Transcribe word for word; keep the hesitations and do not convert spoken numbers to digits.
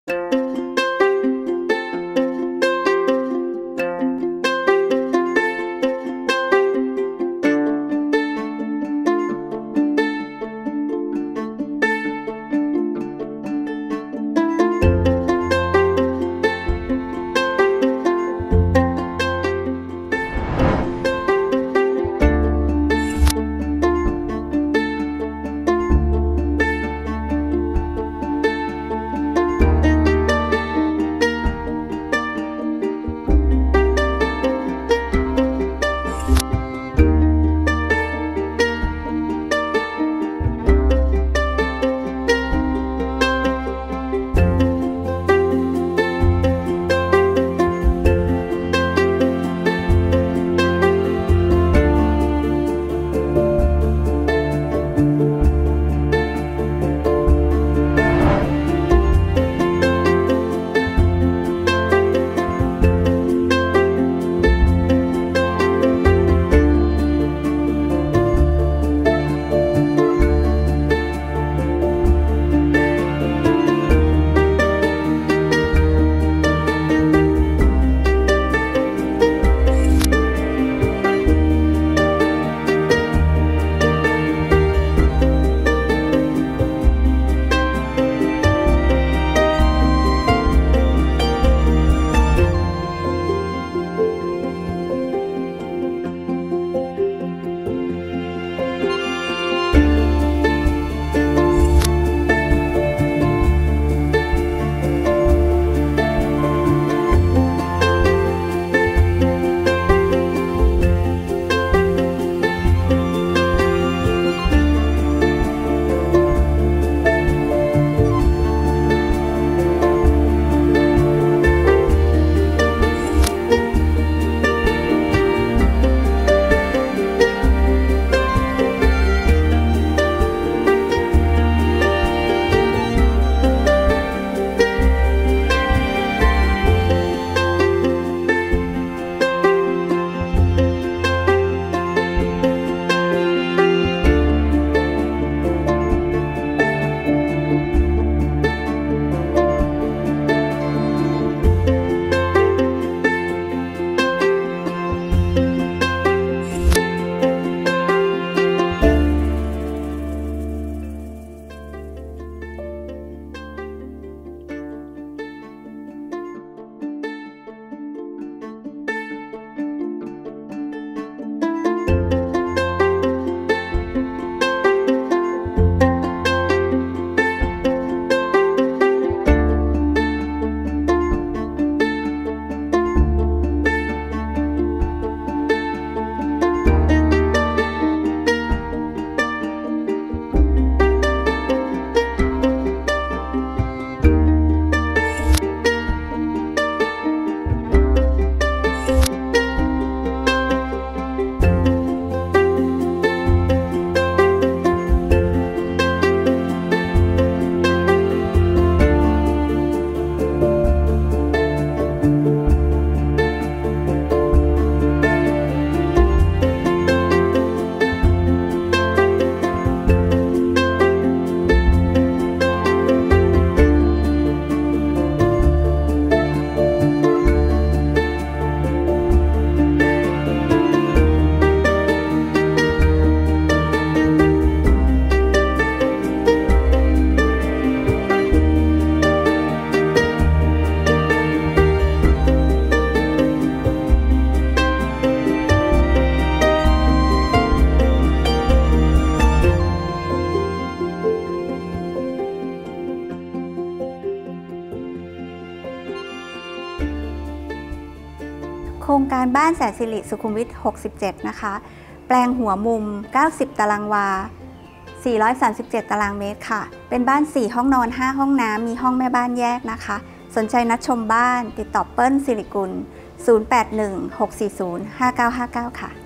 โครงการบ้านแสนสิริสุขุมวิทหกสิบเจ็ดนะคะแปลงหัวมุมเก้าสิบตารางวาสี่ร้อยสามสิบเจ็ดตารางเมตรค่ะเป็นบ้านสี่ห้องนอนห้าห้องน้ำมีห้องแม่บ้านแยกนะคะสนใจนัดชมบ้านติดต่อเปิ้ลสิริกุลศูนย์ แปด หนึ่ง หก สี่ ศูนย์ ห้า เก้า ห้า เก้าค่ะ